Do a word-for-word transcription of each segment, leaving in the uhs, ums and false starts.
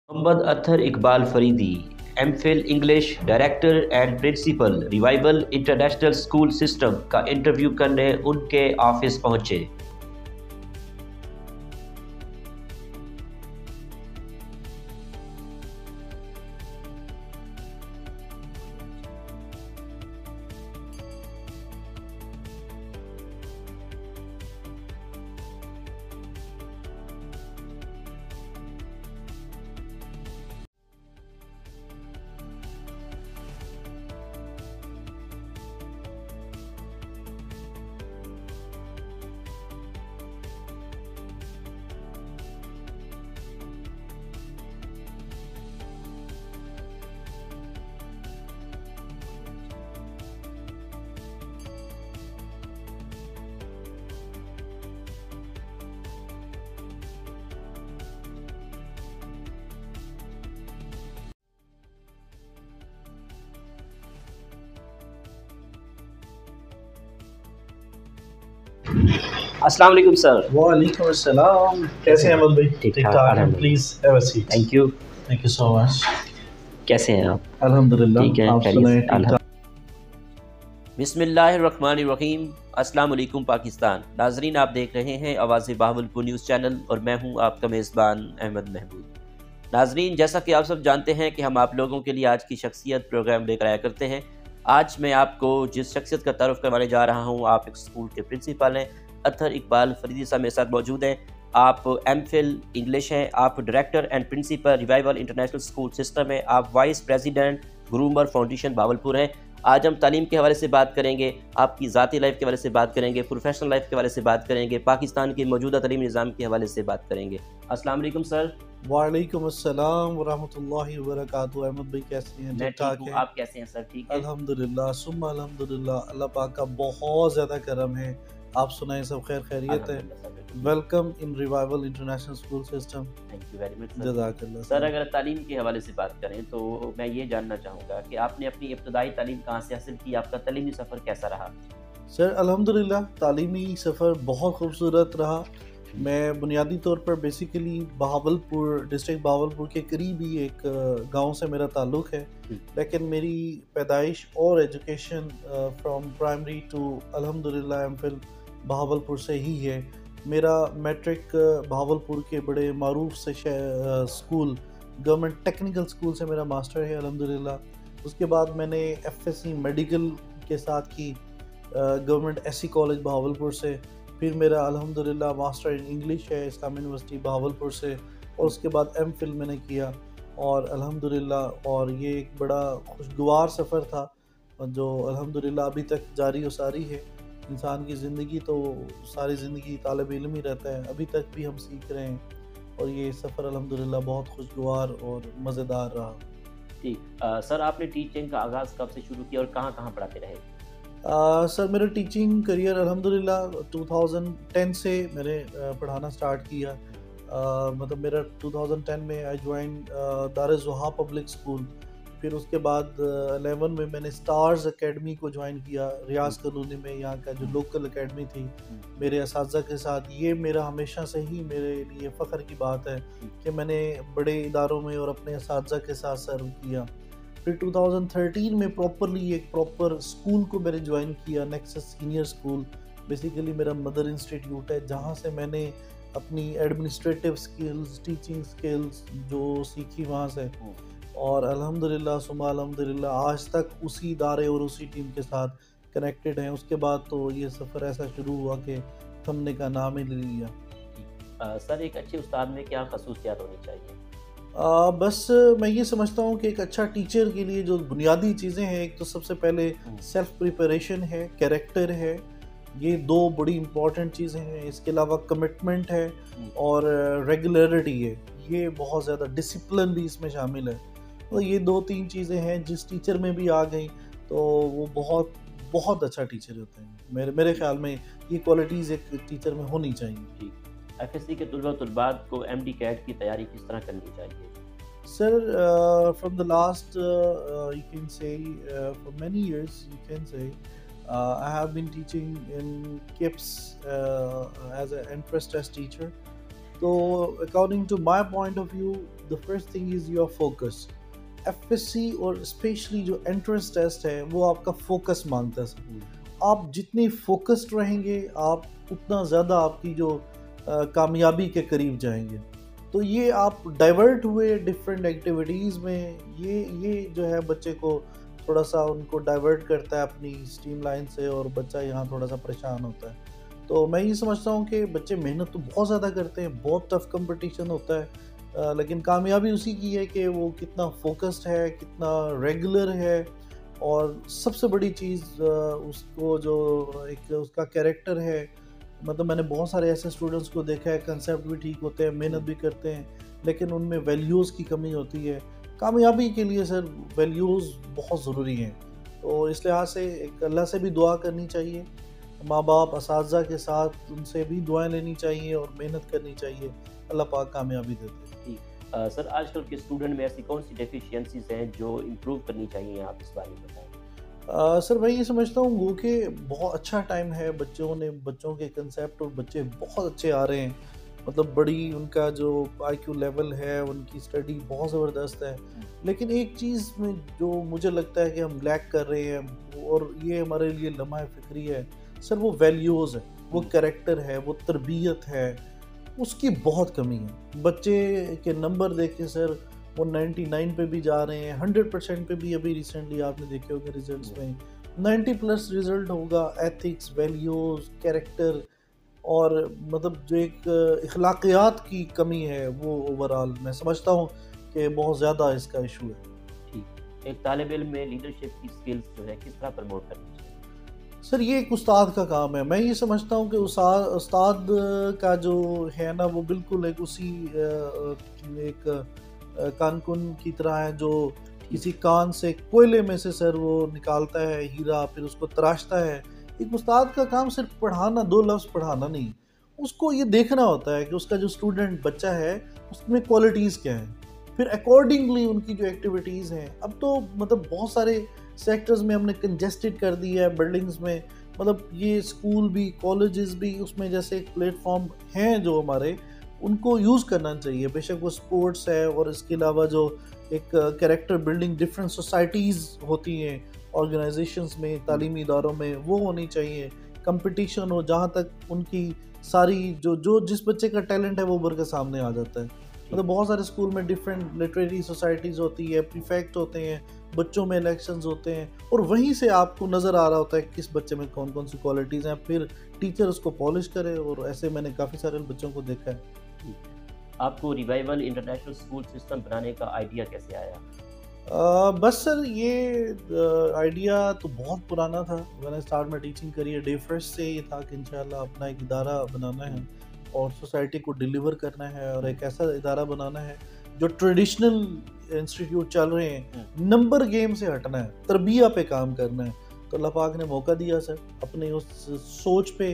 Muhammad Athar Iqbal Faridi, M Phil English, director and principal, revival international school system کا interview کرنے ان کے آفس پہنچے۔ السلام علیکم سر۔ وعلیکم السلام، کیسے ہیں احمد بھائی؟ ٹھیک ٹھاک، please have a seat. Thank you. Thank you so much. کیسے ہیں آپ؟ الحمدللہ، ٹھیک ہے، آپ خیریت سنائیں؟ سے؟ ٹھیک ٹھاک۔ بسم اللہ الرحمن الرحیم۔ السلام علیکم پاکستان۔ ناظرین، آپ دیکھ رہے ہیں آواز بہاولپور نیوز چینل اور میں ہوں آپ کا میزبان احمد محمود۔ ناظرین، جیسا کہ آپ سب جانتے ہیں کہ ہم آپ لوگوں کے لیے آج کی شخصیت پروگرام لے کر آیا کرتے ہیں۔ آج میں آپ کو جس شخصیت کا تعارف کروانے جا رہا ہوں، آپ ایک اسکول کے پرنسپل ہیں، اطہر اقبال فریدی صاحب میرے ساتھ موجود ہیں۔ آپ ایم فل انگلش ہیں، آپ director and principal revival international school system ہیں، آپ vice president groomer foundation Bahawalpur ہیں۔ آج ہم تعلیم کے حوالے سے بات کریں گے، آپ کی ذاتی لائف کے حوالے سے بات کریں گے، پروفیشنل لائف کے حوالے سے بات کریں گے، پاکستان کے موجودہ تعلیمی نظام کے حوالے سے بات کریں گے۔ السلام علیکم سر۔ وعلیکم السلام ورحمۃ اللہ وبرکاتہ۔ احمد بھائی کیسے ہیں؟ میں ٹھیک ٹھاک ٹھیک ہیں؟ ہوں، آپ کیسے ہیں سر؟ ٹھیک ہے الحمدللہ ثم الحمدللہ، اللہ پاک کا بہت زیادہ کرم ہے۔ آپ سنائیں، سب خیر خیریت ہے؟ الحمدللہ سر، بالکل۔ Welcome in revival international school system. Thank you very much sir. جزاک اللہ سر، اگر تعلیم کے حوالے سے بات کریں تو میں یہ جاننا چاہوں گا کہ آپ نے اپنی ابتدائی تعلیم کہاں سے حاصل کی؟ آپ کا تعلیمی سفر کیسا رہا؟ سر الحمدللہ تعلیمی سفر بہت خوبصورت رہا۔ میں بنیادی طور پر بیسیکلی بہاولپور ڈسٹرکٹ بہاولپور کے قریب ہی ایک گاؤں سے میرا تعلق ہے، لیکن میری پیدائش اور ایجوکیشن فرام پرائمری ٹو الحمدللہ ایم فل بہاولپور سے ہی ہے۔ میرا میٹرک بہاولپور کے بڑے معروف سے اسکول گورنمنٹ ٹیکنیکل اسکول سے میرا ماسٹر ہے الحمدللہ۔ اس کے بعد میں نے ایف ایس سی میڈیکل کے ساتھ کی government S C college Bahawalpur سے۔ پھر میرا الحمدللہ ماسٹر ان انگلش ہے اسلام یونیورسٹی بہاولپور سے، اور اس کے بعد ایم فل میں نے کیا، اور الحمدللہ اور یہ ایک بڑا خوشگوار سفر تھا جو الحمدللہ ابھی تک جاری و ساری ہے۔ انسان کی زندگی تو ساری زندگی طالب علم ہی رہتا ہے، ابھی تک بھی ہم سیکھ رہے ہیں، اور یہ سفر الحمدللہ بہت خوشگوار اور مزیدار رہا۔ ٹھیک سر، آپ نے ٹیچنگ کا آغاز کب سے شروع کیا اور کہاں کہاں پڑھاتے رہے؟ سر میرا ٹیچنگ کریئر الحمدللہ ٹو تھاؤزنڈ ٹین سے میں نے پڑھانا سٹارٹ کیا۔ مطلب میرا ٹو تھاؤزنڈ ٹین میں آئی جوائن دار الزہا پبلک اسکول۔ پھر اس کے بعد الیون میں میں نے اسٹارز اکیڈمی کو جوائن کیا ریاض کالونی میں، یہاں کا جو لوکل اکیڈمی تھی، میرے اساتذہ کے ساتھ۔ یہ میرا ہمیشہ سے ہی میرے لیے فخر کی بات ہے کہ میں نے بڑے اداروں میں اور اپنے اساتذہ کے ساتھ سرو کیا۔ پھر ٹو تھاؤزنڈ تھرٹین میں پراپرلی ایک پراپر اسکول کو میں نے جوائن کیا، نیکسس سینئر اسکول۔ بیسیکلی میرا مدر انسٹیٹیوٹ ہے، جہاں سے میں نے اپنی ایڈمنسٹریٹو اسکلز، ٹیچنگ اسکلز جو سیکھی وہاں سے، اور الحمدللہ ثم الحمدللہ آج تک اسی ادارے اور اسی ٹیم کے ساتھ کنیکٹڈ ہیں۔ اس کے بعد تو یہ سفر ایسا شروع ہوا کہ تھمنے کا نام ہی لے لیا۔ سر، ایک اچھے استاد میں کیا خصوصیات ہونی چاہیے؟ آ, بس میں یہ سمجھتا ہوں کہ ایک اچھا ٹیچر کے لیے جو بنیادی چیزیں ہیں، ایک تو سب سے پہلے سیلف پریپریشن ہے، کیریکٹر ہے، یہ دو بڑی امپورٹنٹ چیزیں ہیں۔ اس کے علاوہ کمٹمنٹ ہے اور ریگولیرٹی ہے، یہ بہت زیادہ ڈسپلن بھی اس میں شامل ہے۔ تو یہ دو تین چیزیں ہیں، جس ٹیچر میں بھی آ گئیں تو وہ بہت بہت اچھا ٹیچر ہوتے ہیں۔ میرے میرے خیال میں یہ کوالٹیز ایک ٹیچر میں ہونی چاہیے۔ ایف ایس سی کے طلباء طلبات کو ایم ڈی کیٹ کی تیاری کس طرح کرنی چاہیے؟ Sir from the last you can say for many years you can say I have been teaching in KIPS as a entrance test teacher, تو according to my point of view the first thing is your focus. F S C اور especially جو entrance test ہے وہ آپ کا focus مانگتا ہے سر. آپ جتنی فوکسڈ رہیں گے آپ اتنا زیادہ آپ کی جو کامیابی کے قریب جائیں گے. تو یہ آپ ڈائیورٹ ہوئے ڈفرینٹ ایکٹیویٹیز میں، یہ یہ جو ہے بچے کو تھوڑا سا ان کو ڈائیورٹ کرتا ہے اپنی اسٹریم لائن سے، اور بچہ یہاں تھوڑا سا پریشان ہوتا ہے. تو میں یہ سمجھتا ہوں کہ بچے محنت تو بہت زیادہ کرتے ہیں، بہت ٹف کمپٹیشن ہوتا ہے، لیکن کامیابی اسی کی ہے کہ وہ کتنا فوکسڈ ہے، کتنا ریگولر ہے، اور سب سے بڑی چیز اس کو جو ایک اس کا کیریکٹر ہے. مطلب میں نے بہت سارے ایسے اسٹوڈنٹس کو دیکھا ہے، کنسیپٹ بھی ٹھیک ہوتے ہیں، محنت بھی کرتے ہیں، لیکن ان میں ویلیوز کی کمی ہوتی ہے. کامیابی کے لیے سر ویلیوز بہت ضروری ہیں. تو اس لحاظ سے ایک اللہ سے بھی دعا کرنی چاہیے، ماں باپ اساتذہ کے ساتھ ان سے بھی دعائیں لینی چاہیے اور محنت کرنی چاہیے. اللہ پاک کامیابی دیتے ہیں. جی سر، آج کل کے اسٹوڈنٹ میں ایسی کون سی ڈیفیشینسیز ہیں جو امپروو کرنی چاہیے، آپ اس بارے میں بتائیں. سر میں یہ سمجھتا ہوں وہ کہ بہت اچھا ٹائم ہے، بچوں نے بچوں کے کنسیپٹ اور بچے بہت اچھے آ رہے ہیں. مطلب بڑی ان کا جو آئی کیو لیول ہے، ان کی اسٹڈی بہت زبردست ہے. لیکن ایک چیز میں جو مجھے لگتا ہے کہ ہم لیک کر رہے ہیں، اور یہ ہمارے لیے لمحہ فکری ہے سر، وہ ویلیوز ہے، وہ کریکٹر ہے، وہ تربیت ہے، اس کی بہت کمی ہے. بچے کے نمبر دیکھ کے سر وہ نائنٹی نائن پہ بھی جا رہے ہیں، ہنڈریڈ پرسینٹ پہ بھی. ابھی ریسنٹلی آپ نے دیکھے ہوگے ریزلٹس میں نائنٹی پلس ریزلٹ ہوگا. ایتھکس، ویلیوز، کیریکٹر، اور مطلب جو ایک اخلاقیات کی کمی ہے وہ اوور آل میں سمجھتا ہوں کہ بہت زیادہ اس کا ایشو ہے. ٹھیک، ایک طالب علم میں لیڈرشپ کی سکلز جو ہے کس طرح پروموٹ کرنی چاہیے؟ سر یہ ایک استاد کا کام ہے. میں یہ سمجھتا ہوں کہ استاد کا جو ہے نا وہ بالکل ایک اسی ایک کان کن کی طرح ہے جو کسی کان سے کوئلے میں سے سر وہ نکالتا ہے ہیرا، پھر اس کو تراشتا ہے. ایک استاد کا کام صرف پڑھانا، دو لفظ پڑھانا نہیں، اس کو یہ دیکھنا ہوتا ہے کہ اس کا جو اسٹوڈنٹ بچہ ہے اس میں کوالٹیز کیا ہیں، پھر اکارڈنگلی ان کی جو ایکٹیویٹیز ہیں. اب تو مطلب بہت سارے سیکٹرز میں ہم نے کنجسٹڈ کر دیا ہے بلڈنگز میں. مطلب یہ اسکول بھی، کالجز بھی، اس میں جیسے ایک پلیٹ فارم ہیں جو ہمارے، ان کو یوز کرنا چاہیے. بے شک وہ سپورٹس ہے، اور اس کے علاوہ جو ایک کیریکٹر بلڈنگ ڈفرینٹ سوسائٹیز ہوتی ہیں آرگنائزیشنز میں، تعلیمی اداروں میں، وہ ہونی چاہیے. کمپٹیشن ہو جہاں تک ان کی ساری جو جو جس بچے کا ٹیلنٹ ہے وہ ابھر کے سامنے آ جاتا ہے. مطلب بہت سارے اسکول میں ڈفرینٹ لٹریری سوسائٹیز ہوتی ہے، پریفیکٹ ہوتے ہیں، بچوں میں الیکشنز ہوتے ہیں، اور وہیں سے آپ کو نظر آ رہا ہوتا ہے کس بچے میں کون کون سی کوالٹیز ہیں. پھر ٹیچر اس کو پالش کرے، اور ایسے میں نے کافی سارے بچوں کو دیکھا ہے. آپ کو ریوائول انٹرنیشنل اسکول سسٹم بنانے کا آئیڈیا کیسے آیا؟ آ, بس سر یہ آئیڈیا تو بہت پرانا تھا. میں نے اسٹارٹ میں ٹیچنگ کریئر ڈے فرسٹ سے یہ تھا کہ انشاءاللہ اپنا ایک ادارہ بنانا ہے اور سوسائٹی کو ڈیلیور کرنا ہے، اور ایک ایسا ادارہ بنانا ہے جو ٹریڈیشنل انسٹیٹیوٹ چل رہے ہیں نمبر گیم سے ہٹنا ہے، تربیہ پہ کام کرنا ہے. تو اللہ پاک نے موقع دیا سر، اپنے اس سوچ پہ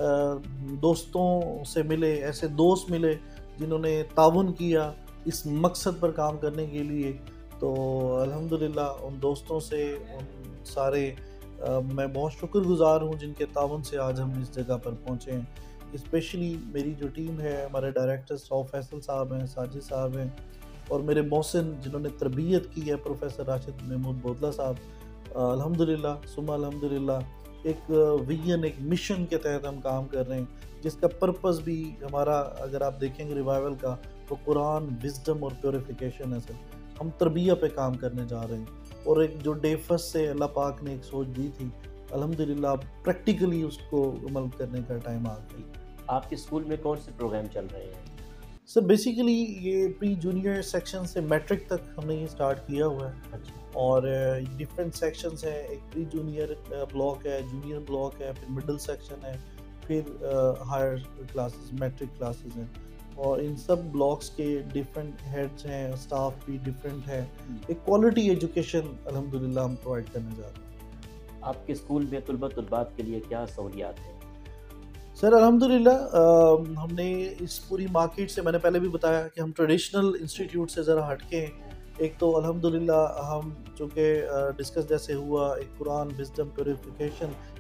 دوستوں سے ملے، ایسے دوست ملے جنہوں نے تعاون کیا اس مقصد پر کام کرنے کے لیے. تو الحمدللہ ان دوستوں سے، ان سارے میں بہت شکر گزار ہوں جن کے تعاون سے آج ہم اس جگہ پر پہنچے ہیں. اسپیشلی میری جو ٹیم ہے، ہمارے ڈائریکٹر سو فیصل صاحب ہیں، ساجد صاحب ہیں، اور میرے محسن جنہوں نے تربیت کی ہے، پروفیسر راشد محمود بودلہ صاحب. الحمدللہ ثم الحمدللہ ایک ویژن، ایک مشن کے تحت ہم کام کر رہے ہیں، جس کا پرپس بھی ہمارا اگر آپ دیکھیں گے ریوائول کا، وہ قرآن، وزڈم اور پیوریفیکیشن ہے سر. ہم تربیہ پہ کام کرنے جا رہے ہیں، اور ایک جو ڈے فرسٹ سے اللہ پاک نے ایک سوچ دی تھی، الحمدللہ پریکٹیکلی اس کو عمل کرنے کا ٹائم آ گئی. آپ کے اسکول میں کون سے پروگرام چل رہے ہیں؟ سر بیسیکلی یہ پری جونیئر سیکشن سے میٹرک تک ہم نے یہ اسٹارٹ کیا ہوا ہے، اور ڈفرینٹ سیکشنز ہیں. ایک پری جونیئر بلاک ہے، جونیئر بلاک ہے، پھر مڈل سیکشن ہے، پھر ہائر کلاسز، میٹرک کلاسز ہیں، اور ان سب بلاکس کے ڈفرینٹ ہیڈز ہیں، اسٹاف بھی ڈفرینٹ ہے. ایک کوالٹی ایجوکیشن الحمدللہ ہم پرووائڈ کرنے جا رہے ہیں. آپ کے اسکول میں طلبہ طلبات کے لیے کیا سہولیات ہیں؟ سر الحمدللہ ہم نے اس پوری مارکیٹ سے، میں نے پہلے بھی بتایا کہ ہم ٹریڈیشنل انسٹیٹیوٹ سے ذرا ہٹ کے ہیں. ایک تو الحمدللہ ہم چونکہ ڈسکس جیسے ہوا، ایک قرآن، وزڈم، پیوریفیکیشن،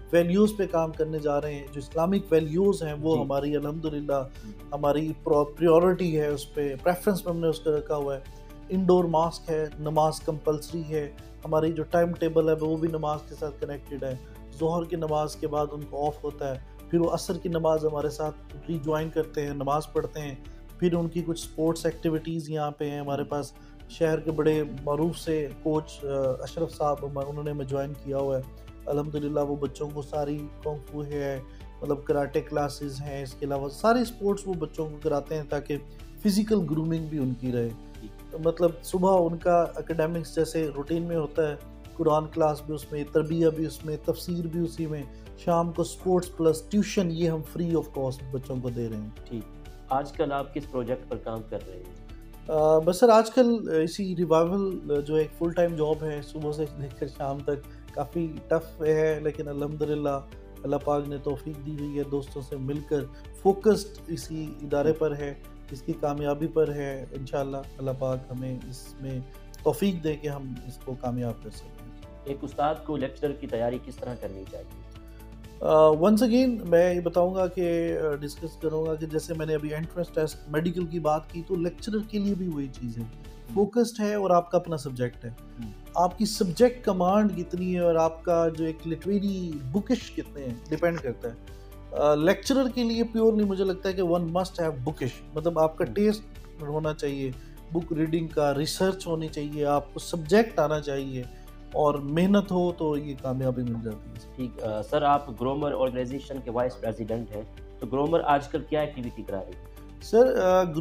ویلیوز پہ کام کرنے جا رہے ہیں. جو اسلامک ویلیوز ہیں وہ جی. ہماری الحمدللہ ہماری پریورٹی ہے, اس پہ پریفرنس پہ ہم نے اس کو رکھا ہوا ہے. انڈور ماسک ہے, نماز کمپلسری ہے, ہماری جو ٹائم ٹیبل ہے وہ بھی نماز کے ساتھ کنیکٹڈ ہے. ظہر کی نماز کے بعد ان کو آف ہوتا ہے, پھر وہ عصر کی نماز ہمارے ساتھ ری جوائن کرتے ہیں, نماز پڑھتے ہیں. پھر ان کی کچھ سپورٹس ایکٹیویٹیز یہاں پہ ہیں ہمارے پاس. شہر کے بڑے معروف سے کوچ اشرف صاحب انہوں نے ہمیں جوائن کیا ہوا ہے. الحمدللہ وہ بچوں کو ساری کونگ فو ہے, مطلب کراٹے کلاسز ہیں, اس کے علاوہ سارے سپورٹس وہ بچوں کو کراتے ہیں تاکہ فزیکل گرومنگ بھی ان کی رہے. مطلب صبح ان کا اکیڈمکس جیسے روٹین میں ہوتا ہے, قرآن کلاس بھی اس میں, تربیہ بھی اس میں, تفسیر بھی اسی میں, شام کو سپورٹس پلس ٹیوشن, یہ ہم فری آف کاسٹ بچوں کو دے رہے ہیں. ٹھیک. آج کل آپ کس پروجیکٹ پر کام کر رہے ہیں؟ بس سر آج کل اسی ریوائول جو ایک فل ٹائم جاب ہے, صبح سے لے کر شام تک, کافی ٹف ہے, لیکن الحمدللہ اللہ پاک نے توفیق دی ہوئی ہے. دوستوں سے مل کر فوکسڈ اسی ادارے پر ہے, اس کی کامیابی پر ہے. انشاءاللہ اللہ پاک ہمیں اس میں توفیق دے کہ ہم اس کو کامیاب کر سکیں. ایک استاد کو لیکچرر کی تیاری کس طرح کرنی چاہیے؟ ونس اگین میں یہ بتاؤں گا کہ ڈسکس کروں گا کہ جیسے میں نے ابھی انٹرنس ٹیسٹ میڈیکل کی بات کی, تو لیکچرر کے لیے بھی وہی چیز ہے, فوکسڈ ہے اور آپ کا اپنا سبجیکٹ ہے. آپ کی سبجیکٹ کمانڈ کتنی ہے اور آپ کا جو ایک لٹریری بکش کتنے ہیں ڈیپینڈ کرتا ہے. لیکچرر کے لیے پیورلی مجھے لگتا ہے کہ ون مسٹ ہیو بکش, مطلب آپ کا ٹیسٹ ہونا چاہیے, بک ریڈنگ کا, ریسرچ ہونی چاہیے, آپ کو سبجیکٹ آنا چاہیے, اور محنت ہو تو یہ کامیابی مل جاتی ہے. ٹھیک. سر آپ گرومر آرگنائزیشن کے وائس پریزیڈنٹ ہیں, تو گرومر آج کل کیا ایکٹیویٹی کرا رہی ہے؟ سر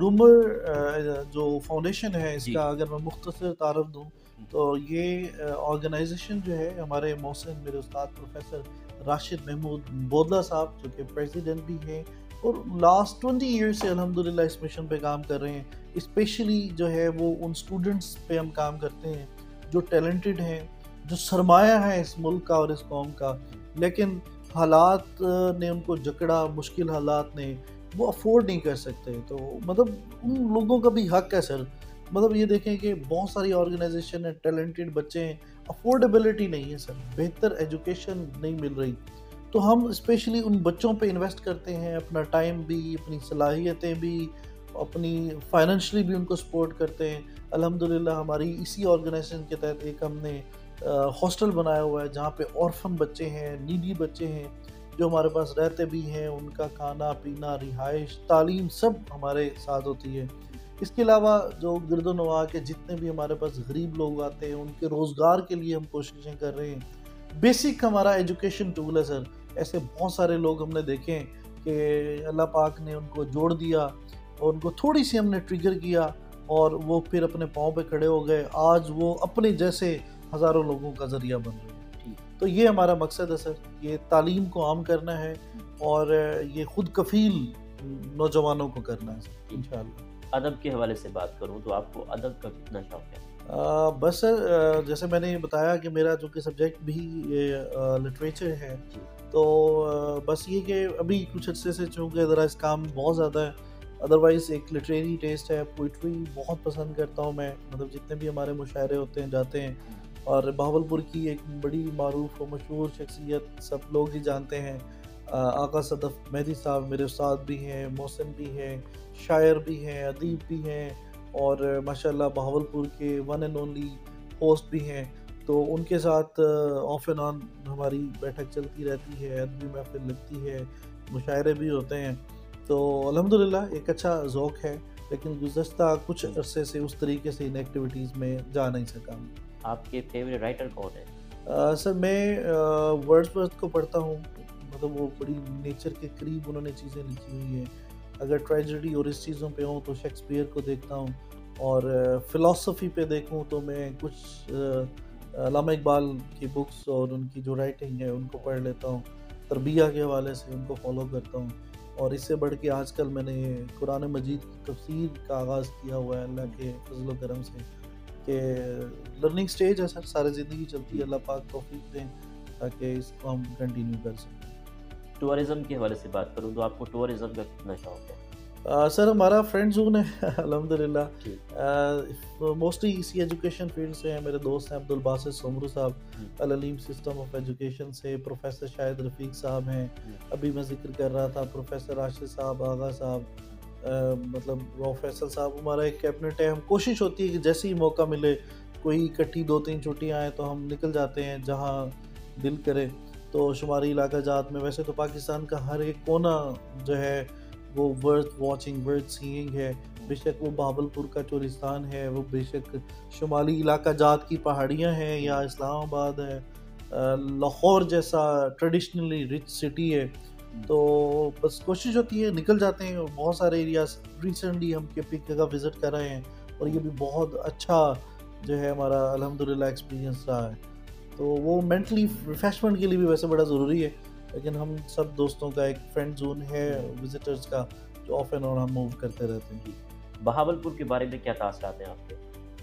گرومر جو فاؤنڈیشن ہے اس کا اگر میں مختصر تعارف دوں تو یہ آرگنائزیشن جو ہے ہمارے محسن میرے استاد پروفیسر راشد محمود بودلہ صاحب جو کہ پریزیڈنٹ بھی ہیں اور لاسٹ ٹوینٹی ایئر سے الحمدللہ اس مشن پہ کام کر رہے ہیں. اسپیشلی جو ہے وہ ان اسٹوڈنٹس پہ ہم کام کرتے ہیں جو ٹیلنٹڈ ہیں, جو سرمایہ ہے اس ملک کا اور اس قوم کا, لیکن حالات نے ان کو جکڑا, مشکل حالات نے, وہ افورڈ نہیں کر سکتے. تو مطلب ان لوگوں کا بھی حق ہے سر. مطلب یہ دیکھیں کہ بہت ساری آرگنائزیشن ہیں, ٹیلنٹڈ بچے ہیں, افورڈیبلٹی نہیں ہے سر, بہتر ایجوکیشن نہیں مل رہی. تو ہم اسپیشلی ان بچوں پہ انویسٹ کرتے ہیں, اپنا ٹائم بھی, اپنی صلاحیتیں بھی, اپنی فائنینشلی بھی ان کو سپورٹ کرتے ہیں. الحمدللہ ہماری اسی آرگنائزیشن کے تحت ایک ہم نے ہاسٹل بنایا ہوا ہے جہاں پہ اورفن بچے ہیں, نیڈی بچے ہیں جو ہمارے پاس رہتے بھی ہیں, ان کا کھانا پینا, رہائش, تعلیم سب ہمارے ساتھ ہوتی ہے. اس کے علاوہ جو گرد و نواح کے جتنے بھی ہمارے پاس غریب لوگ آتے ہیں ان کے روزگار کے لیے ہم کوششیں کر رہے ہیں. بیسک ہمارا ایجوکیشن ٹول ہے سر. ایسے بہت سارے لوگ ہم نے دیکھے کہ اللہ پاک نے ان کو جوڑ دیا اور ان کو تھوڑی سی ہم نے ٹریگر کیا اور وہ پھر اپنے پاؤں پہ کھڑے ہو گئے. آج وہ اپنے جیسے ہزاروں لوگوں کا ذریعہ بن رہے ہیں. تو یہ ہمارا مقصد ہے سر, یہ تعلیم کو عام کرنا ہے اور یہ خود کفیل نوجوانوں کو کرنا ہے سر انشاءاللہ. ادب کے حوالے سے بات کروں تو آپ کو ادب کا کتنا شوق ہے؟ آ, بس سر جیسے میں نے بتایا کہ میرا جو کہ سبجیکٹ بھی لٹریچر ہے, تو بس یہ کہ ابھی کچھ عرصے سے چونکہ ذرا اس کام بہت زیادہ ہے, ادروائز ایک لٹریری ٹیسٹ ہے. پوئٹری بہت پسند کرتا ہوں میں, مطلب جتنے بھی ہمارے مشاعرے ہوتے ہیں جاتے ہیں. اور بہاولپور کی ایک بڑی معروف و مشہور شخصیت سب لوگ ہی جانتے ہیں, آقا صدف مہدی صاحب میرے استاد بھی ہیں, محسن بھی ہیں, شاعر بھی ہیں, ادیب بھی ہیں, اور ماشاءاللہ بہاولپور کے ون اینڈ اونلی ہوسٹ بھی ہیں. تو ان کے ساتھ آف اینڈ آن ہماری بیٹھک چلتی رہتی ہے, ادبی محفل لگتی ہے, مشاعرے بھی ہوتے ہیں. تو الحمدللہ ایک اچھا ذوق ہے, لیکن گزشتہ کچھ عرصے سے اس طریقے سے ان ایکٹیویٹیز میں جا نہیں سکا. آپ کے فیوریٹ رائٹر کون ہے؟ سر میں ورڈز ورتھ کو پڑھتا ہوں, مطلب وہ بڑی نیچر کے قریب انہوں نے چیزیں لکھی ہوئی ہیں. اگر ٹریجڈی اور اس چیزوں پہ ہوں تو شیکسپیئر کو دیکھتا ہوں, اور فلاسفی پہ دیکھوں تو میں کچھ علامہ اقبال کی بکس اور ان کی جو رائٹنگ ہے ان کو پڑھ لیتا ہوں. تربیہ کے حوالے سے ان کو فالو کرتا ہوں. اور اس سے بڑھ کے آج کل میں نے قرآن مجید کی تفسیر کا آغاز کیا ہوا ہے اللہ کے فضل و کرم سے, کہ لرننگ سٹیج ہے سر, سارے زندگی چلتی ہے, اللہ پاک توفیق دیں تاکہ اس کو ہم کنٹینیو کر سکیں. ٹورزم کے حوالے سے بات کروں تو آپ کو ٹورزم کا کتنا شوق ہے؟ سر ہمارا فرینڈ زون ہے الحمدللہ، موسٹلی اسی ایجوکیشن فیلڈ سے ہیں. میرے دوست ہیں عبدالباسط سومرو صاحب العلیم سسٹم آف ایجوکیشن سے، پروفیسر شاہد رفیق صاحب ہیں، ابھی میں ذکر کر رہا تھا پروفیسر راشد صاحب، آغا صاحب، مطلب وہ فیصل صاحب. ہمارا ایک کیبنٹ ہے، ہم کوشش ہوتی ہے کہ جیسے ہی موقع ملے، کوئی اکٹھی دو تین چھٹیاں آئیں تو ہم نکل جاتے ہیں جہاں دل کرے. تو شمالی علاقہ جات میں ویسے تو پاکستان کا ہر ایک کونا جو ہے وہ ورتھ واچنگ ورتھ سینگ ہے. بے شک وہ بہاول پور کا چورستان ہے، وہ بے شک شمالی علاقہ جات کی پہاڑیاں ہیں، یا اسلام آباد ہے، لاہور جیسا ٹریڈیشنلی رچ سٹی ہے. تو بس کوشش ہوتی ہے نکل جاتے ہیں. بہت سارے ایریاز ریسنٹلی ہم کے پی کا وزٹ کر رہے ہیں، اور یہ بھی بہت اچھا جو ہے ہمارا الحمدللہ ایکسپیرینس رہا ہے. تو وہ مینٹلی ریفریشمنٹ کے لیے بھی ویسے بڑا ضروری ہے، لیکن ہم سب دوستوں کا ایک فرینڈ زون ہے وزٹرز کا جو آف اینڈ آن ہم موو کرتے رہتے ہیں. بہاولپور کے بارے میں کیا تاثرات ہیں آپ کے؟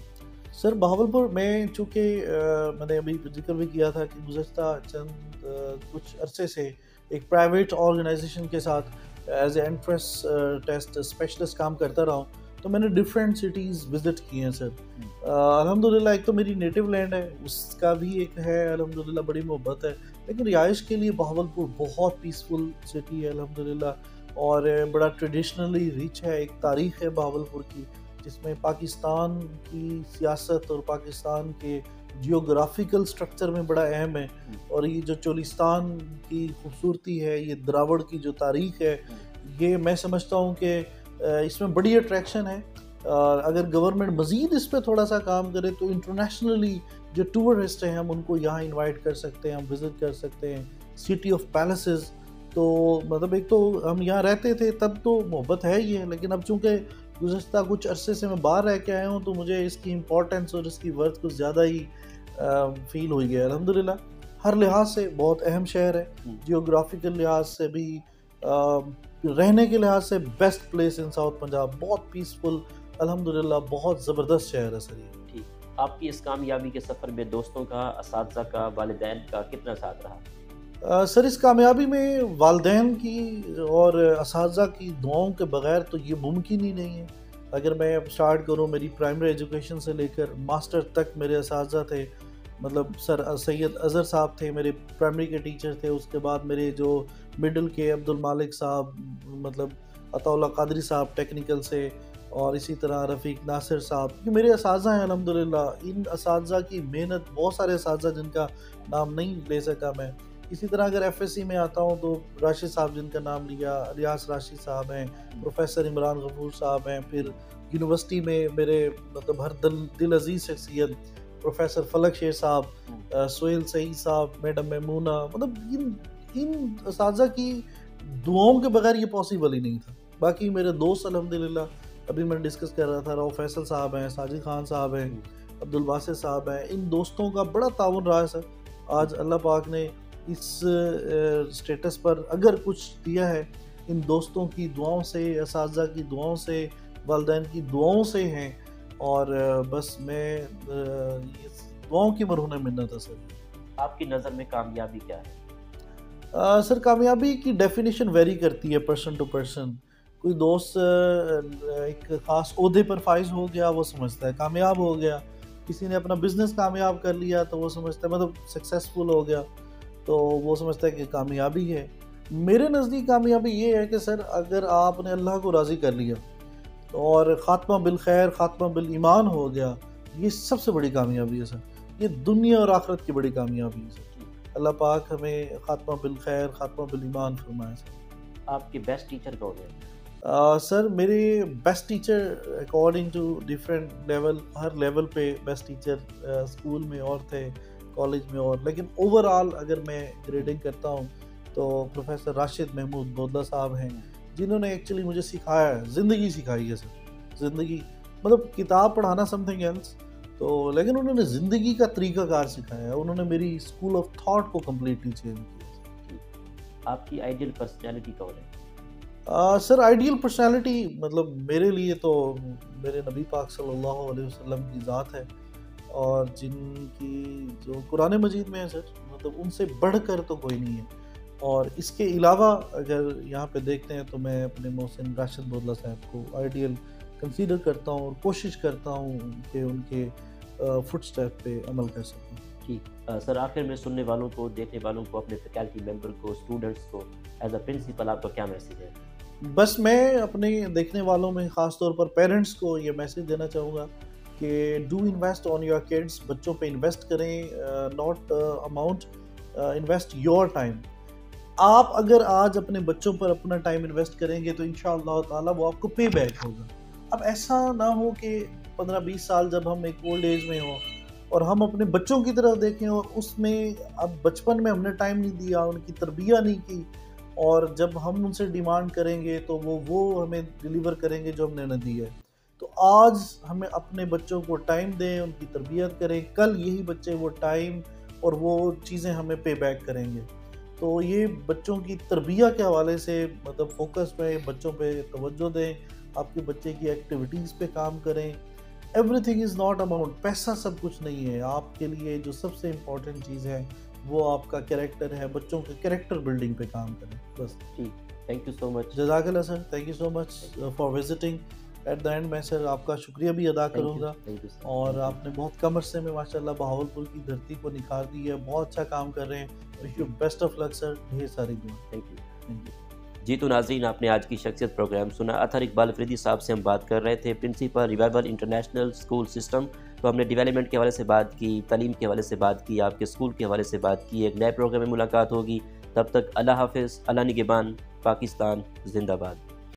سر بہاولپور میں چونکہ میں نے ابھی ذکر بھی کیا تھا کہ گزشتہ چند کچھ عرصے سے ایک پرائیویٹ آرگنائزیشن کے ساتھ as a entrance test specialist کام کرتا رہا ہوں، تو میں نے ڈفرینٹ سٹیز وزٹ کی ہیں سر. الحمدللہ ایک تو میری نیٹو لینڈ ہے، اس کا بھی ایک ہے الحمدللہ بڑی محبت ہے، لیکن رہائش کے لیے بہاولپور بہت پیسفل سٹی ہے الحمدللہ، اور بڑا ٹریڈیشنلی ریچ ہے. ایک تاریخ ہے بہاولپور کی جس میں پاکستان کی سیاست اور پاکستان کے جیوگرافیکل سٹرکچر میں بڑا اہم ہے. اور یہ جو چولستان کی خوبصورتی ہے، یہ دراوڑ کی جو تاریخ ہے، یہ میں سمجھتا ہوں کہ اس میں بڑی اٹریکشن ہے. اگر گورنمنٹ مزید اس پہ تھوڑا سا کام کرے تو انٹرنیشنلی جو ٹورسٹ ہیں ہم ان کو یہاں انوائٹ کر سکتے ہیں، ہم وزٹ کر سکتے ہیں. سٹی آف پیلسز، تو مطلب ایک تو ہم یہاں رہتے تھے تب تو محبت ہے ہی ہے، لیکن اب چونکہ گزشتہ کچھ عرصے سے میں باہر رہ کے آیا ہوں تو مجھے اس کی امپورٹنس اور اس کی ورتھ کچھ زیادہ ہی فیل ہوئی ہے. الحمدللہ ہر لحاظ سے بہت اہم شہر ہے، جیوگرافیکل لحاظ سے بھی، رہنے کے لحاظ سے best place in south Punjab, بہت پیسفل الحمدللہ، بہت زبردست شہر ہے سر. یہ ٹھیک، آپ کی اس کامیابی کے سفر میں دوستوں کا، اساتذہ کا، والدین کا کتنا ساتھ رہا؟ سر اس کامیابی میں والدین کی اور اساتذہ کی دعاؤں کے بغیر تو یہ ممکن ہی نہیں ہے. اگر میں اب سٹارٹ کروں میری پرائمری ایجوکیشن سے لے کر ماسٹر تک میرے اساتذہ تھے. مطلب سر سید اظہر صاحب تھے میرے پرائمری کے ٹیچر تھے، اس کے بعد میرے جو مڈل کے عبد المالک صاحب، مطلب عطا اللہ قادری صاحب ٹیکنیکل سے، اور اسی طرح رفیق ناصر صاحب، یہ میرے اساتذہ ہیں الحمدللہ. ان اساتذہ کی محنت، بہت سارے اساتذہ جن کا نام نہیں لے سکا میں. اسی طرح اگر ایف ایس سی میں آتا ہوں تو راشد صاحب جن کا نام لیا، الیاس راشد صاحب ہیں، پروفیسر عمران غفور صاحب ہیں. پھر یونیورسٹی میں میرے مطلب ہر دل دل عزیز شخصیت پروفیسر فلک شیر صاحب، سہیل سعید صاحب، میڈم میمونہ، مطلب ان ان اساتذہ کی دعاؤں کے بغیر یہ پاسبل ہی نہیں تھا. باقی میرے دوست الحمدللہ ابھی میں ڈسکس کر رہا تھا، رو فیصل صاحب ہیں، ساجد خان صاحب ہیں، عبدالباسط صاحب ہیں. ان دوستوں کا بڑا تعاون رہا ہے سر. آج اللہ پاک نے اس سٹیٹس پر اگر کچھ دیا ہے ان دوستوں کی دعاؤں سے، اساتذہ کی دعاؤں سے، والدین کی دعاؤں سے ہیں. اور بس میں دعاؤں کی مرہون منت ہے سر. آپ کی نظر میں کامیابی کیا ہے؟ آ, سر کامیابی کی ڈیفینیشن ویری کرتی ہے پرسن ٹو پرسن. کوئی دوست ایک خاص عہدے پر فائز ہو گیا وہ سمجھتا ہے کامیاب ہو گیا. کسی نے اپنا بزنس کامیاب کر لیا تو وہ سمجھتا ہے مطلب سکسیسفل ہو گیا تو وہ سمجھتا ہے کہ کامیابی ہے. میرے نزدیک کامیابی یہ ہے کہ سر اگر آپ نے اللہ کو راضی کر لیا اور خاتمہ بالخیر، خاتمہ بالایمان ہو گیا، یہ سب سے بڑی کامیابی ہے سر. یہ دنیا اور آخرت کی بڑی کامیابی ہے سر. اللہ پاک ہمیں خاتمہ بالخیر، خاتمہ بالایمان فرمائے سر. آپ کے بیسٹ ٹیچر کون ہیں؟ سر میرے best teacher according to different level, ہر لیول پہ بیسٹ ٹیچر اسکول میں اور تھے، کالج میں اور، لیکن اوور آل اگر میں گریڈنگ کرتا ہوں تو پروفیسر راشد محمود بودلہ صاحب ہیں، جنہوں نے ایکچولی مجھے سکھایا ہے، زندگی سکھائی ہے سر. زندگی مطلب کتاب پڑھانا سم تھنگ ایلس تو، لیکن انہوں نے زندگی کا طریقہ کار سکھایا ہے. انہوں نے میری اسکول آف تھاٹ کو کمپلیٹلی چینج کیا. آپ کی آئیڈیل پرسنالٹی کون ہے؟ سر آئیڈیل پرسنالٹی مطلب میرے لیے تو میرے نبی پاک صلی اللہ علیہ وسلم کی ذات ہے، اور جن کی جو قرآن مجید میں ہے سر، مطلب ان سے بڑھ کر تو کوئی نہیں ہے. اور اس کے علاوہ اگر یہاں پہ دیکھتے ہیں تو میں اپنے محسن راشد بودلہ صاحب کو آئیڈیل کنسیڈر کرتا ہوں اور کوشش کرتا ہوں کہ ان کے فٹ سٹیپ پہ عمل کر سکوں. ٹھیک سر، آخر میں سننے والوں کو، دیکھنے والوں کو، اپنے فیکلٹی ممبر کو، اسٹوڈنٹس کو ایز اے پرنسپل آپ کا کیا میسیج ہے؟ بس میں اپنے دیکھنے والوں میں خاص طور پر پیرنٹس کو یہ میسیج دینا چاہوں گا کہ do invest on your kids. بچوں پہ انویسٹ کریں، not amount, invest your time. آپ اگر آج اپنے بچوں پر اپنا ٹائم انویسٹ کریں گے تو انشاءاللہ تعالیٰ وہ آپ کو پے بیک ہوگا. اب ایسا نہ ہو کہ پندرہ بیس سال جب ہم ایک اولڈ ایج میں ہوں اور ہم اپنے بچوں کی طرف دیکھیں اور اس میں اب بچپن میں ہم نے ٹائم نہیں دیا، ان کی تربیت نہیں کی، اور جب ہم ان سے ڈیمانڈ کریں گے تو وہ وہ ہمیں ڈیلیور کریں گے جو ہم نے نہ دی ہے. تو آج ہمیں اپنے بچوں کو ٹائم دیں، ان کی تربیت کریں، کل یہی بچے وہ ٹائم اور وہ چیزیں ہمیں پے بیک کریں گے. تو یہ بچوں کی تربیت کے حوالے سے مطلب فوکس پہ، بچوں پہ توجہ دیں، آپ کے بچے کی ایکٹیویٹیز پہ کام کریں. Every thing is not amount, پیسہ سب کچھ نہیں ہے. آپ کے لیے جو سب سے امپورٹنٹ چیز ہے وہ آپ کا کریکٹر ہے. بچوں کے کریکٹر بلڈنگ پہ کام کریں بس. ٹھیک، تھینک یو سو مچ. جزاک اللہ sir, thank you so much for visiting. At the end میں سر آپ کا شکریہ بھی ادا کروں گا، اور آپ نے بہت کم عرصے میں ماشاءاللہ بہاولپور کی دھرتی کو نکھار دی ہے. بہت اچھا کام کر رہے ہیں. Wish you best of luck sir. ڈھیر ساری دعا. Thank you. Thank you. جی تو ناظرین، آپ نے آج کی شخصیت پروگرام سنا. اطہر اقبال افریدی صاحب سے ہم بات کر رہے تھے، principal revival international school system. تو ہم نے ڈیولپمنٹ کے حوالے سے بات کی، تعلیم کے حوالے سے بات کی، آپ کے اسکول کے حوالے سے بات کی. ایک نئے پروگرام میں ملاقات ہوگی. تب تک اللہ حافظ. اللہ نگہبان. پاکستان زندہ باد.